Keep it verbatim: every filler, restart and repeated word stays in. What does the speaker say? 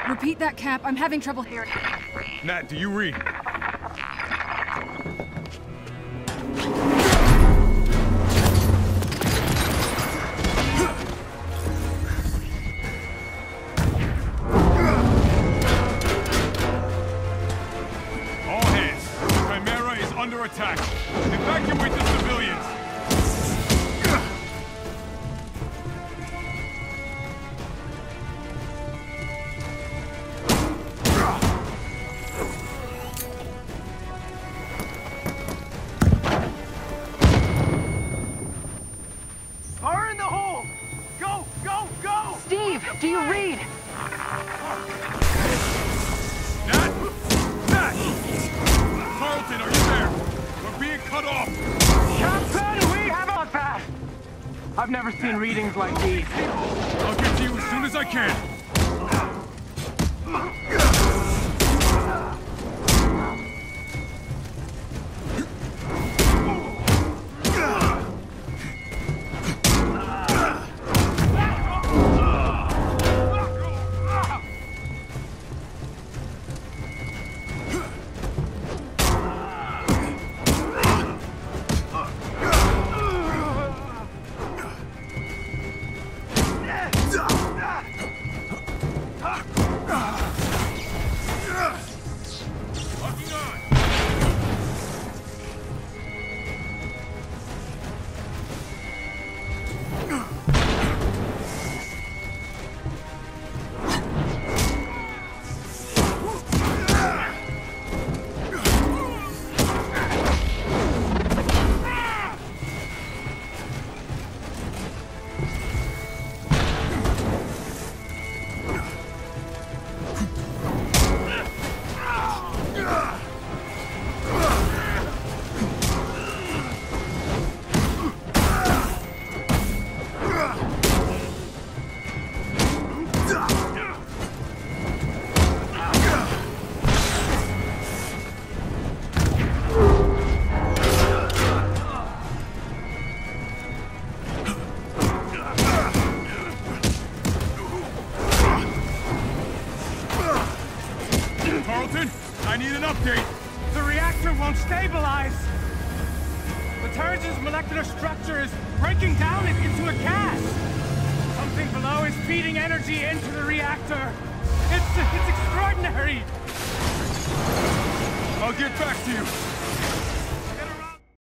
Repeat that, Cap. I'm having trouble hearing. Nat, do you read? All hands. Chimera is under attack. Evacuate the civilians. Do you read? Nat? Nat! Carlton, are you there? We're being cut off! Captain, we have a fast! I've never seen readings like these. I'll get to you as soon as I can. Carlton, I need an update! The reactor won't stabilize! The turret's molecular structure is breaking down it into a gas! Something below is feeding energy into the reactor! It's, it's extraordinary! I'll get back to you!